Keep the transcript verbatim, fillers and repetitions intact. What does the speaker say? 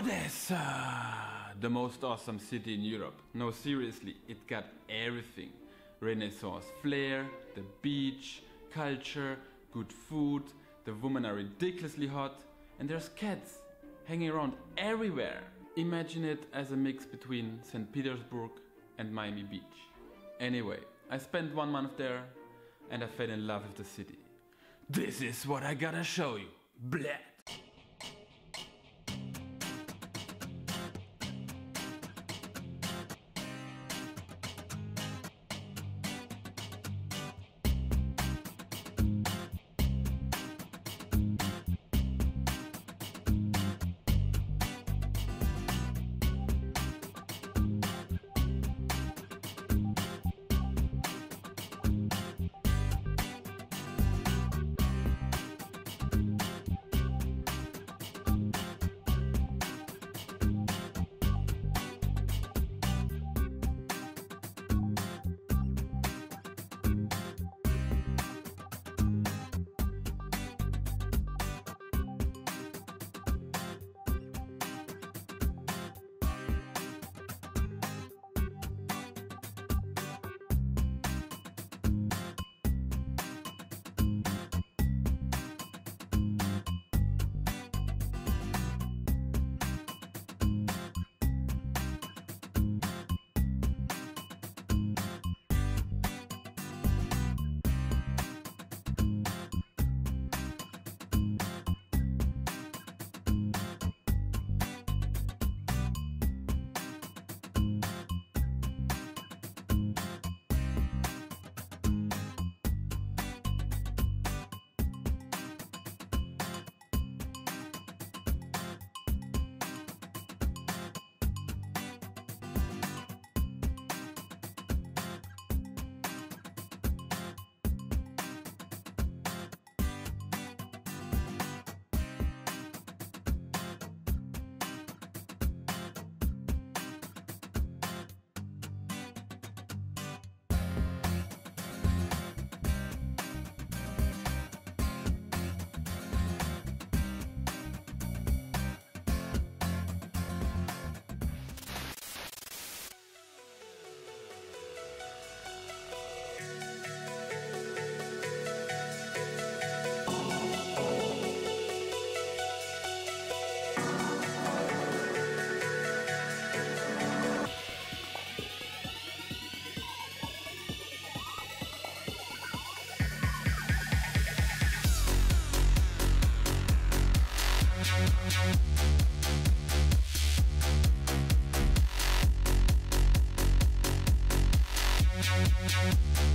Odessa! The most awesome city in Europe. No, seriously, it got everything. Renaissance flair, the beach, culture, good food, the women are ridiculously hot, and there's cats hanging around everywhere. Imagine it as a mix between Saint Petersburg and Miami Beach. Anyway, I spent one month there and I fell in love with the city. This is what I gotta show you. Blah! We'll be right back.